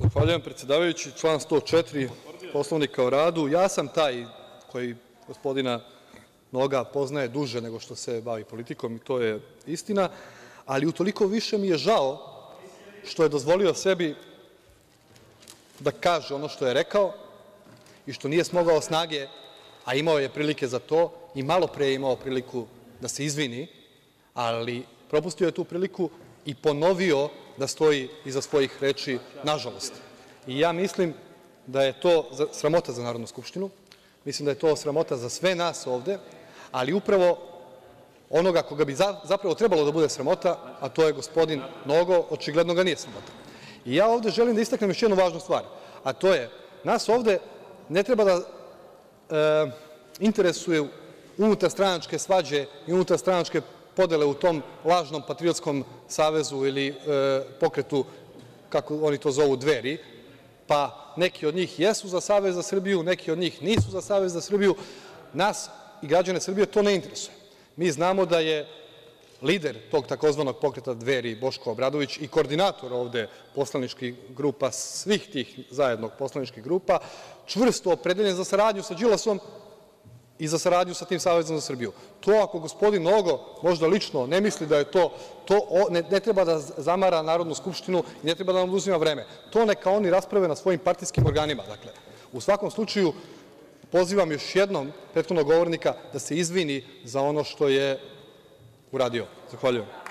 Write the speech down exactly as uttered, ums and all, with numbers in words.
Zahvaljujem, predsedavajući. Član sto četiri Poslovnika o radu. Ja sam taj koji gospodina Noga poznaje duže nego što se bavi politikom i to je istina, ali utoliko više mi je žao što je dozvolio sebi da kaže ono što je rekao i što nije smogao snage, a imao je prilike za to i malopre je imao priliku da se izvini, ali propustio je tu priliku i ponovio da stoji iza svojih reči, nažalost. I ja mislim da je to sramota za Narodnu skupštinu, mislim da je to sramota za sve nas ovde, ali upravo onoga koga bi zapravo trebalo da bude sramota, a to je gospodin Nogo, očigledno ga nije sramota. I ja ovde želim da istaknem još jednu važnu stvar, a to je nas ovde ne treba da interesuju unutarstranačke svađe i unutarstranačke podele u tom lažnom patriotskom savezu ili pokretu, kako oni to zovu, Dveri, pa neki od njih jesu za Savez za Srbiju, neki od njih nisu za Savez za Srbiju. Nas i građane Srbije to ne interesuje. Mi znamo da je lider tog takozvanog pokreta Dveri Boško Obradović i koordinator ovde poslaničkih grupa, svih tih zajedno poslaničkih grupa, čvrsto opredeljen za saradnju sa Đilasom i za saradnju sa tim Savezom za Srbiju. To ako gospodin Nogo možda lično ne misli da je to, to ne treba da zamara Narodnu skupštinu i ne treba da nam oduzima vreme. To neka oni rasprave na svojim partijskim organima. Dakle, u svakom slučaju, pozivam još jednom prethodnog govornika da se izvini za ono što je uradio. Zahvaljujem.